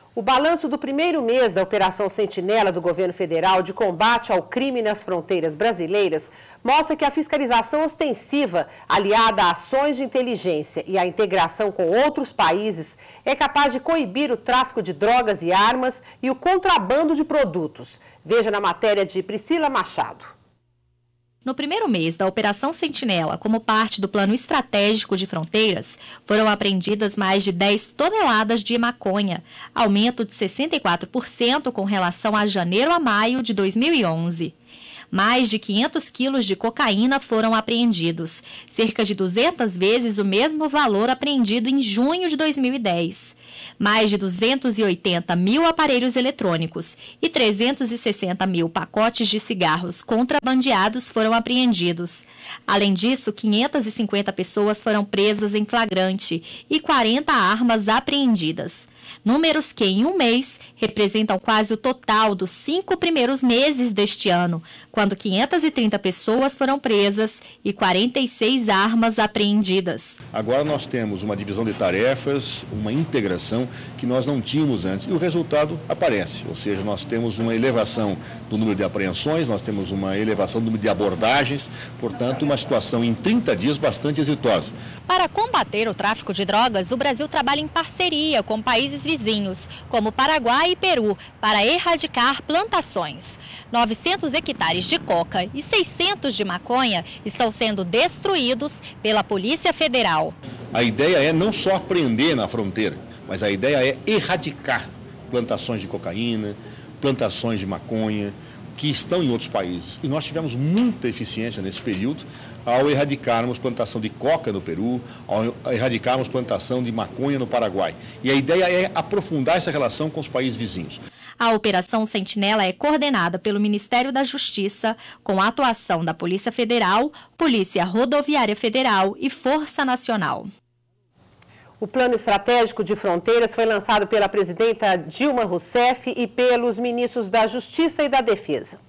O balanço do primeiro mês da Operação Sentinela do governo federal de combate ao crime nas fronteiras brasileiras mostra que a fiscalização ostensiva, aliada a ações de inteligência e a integração com outros países, é capaz de coibir o tráfico de drogas e armas e o contrabando de produtos. Veja na matéria de Priscila Machado. No primeiro mês da Operação Sentinela, como parte do Plano Estratégico de Fronteiras, foram apreendidas mais de 10 toneladas de maconha, aumento de 64% com relação a janeiro a maio de 2011. Mais de 500 quilos de cocaína foram apreendidos, cerca de 200 vezes o mesmo valor apreendido em junho de 2010. Mais de 280 mil aparelhos eletrônicos e 360 mil pacotes de cigarros contrabandeados foram apreendidos. Além disso, 550 pessoas foram presas em flagrante e 40 armas apreendidas. Números que, em um mês, representam quase o total dos 5 primeiros meses deste ano, quando 530 pessoas foram presas e 46 armas apreendidas. Agora nós temos uma divisão de tarefas, uma integração que nós não tínhamos antes e o resultado aparece, ou seja, nós temos uma elevação do número de apreensões, nós temos uma elevação do número de abordagens, portanto, uma situação em 30 dias bastante exitosa. Para combater o tráfico de drogas, o Brasil trabalha em parceria com países vizinhos, como Paraguai e Peru, para erradicar plantações. 900 hectares de coca e 600 de maconha estão sendo destruídos pela Polícia Federal. A ideia é não só apreender na fronteira, mas a ideia é erradicar plantações de cocaína, plantações de maconha, que estão em outros países. E nós tivemos muita eficiência nesse período ao erradicarmos plantação de coca no Peru, ao erradicarmos plantação de maconha no Paraguai. E a ideia é aprofundar essa relação com os países vizinhos. A Operação Sentinela é coordenada pelo Ministério da Justiça, com a atuação da Polícia Federal, Polícia Rodoviária Federal e Força Nacional. O Plano Estratégico de Fronteiras foi lançado pela presidenta Dilma Rousseff e pelos ministros da Justiça e da Defesa.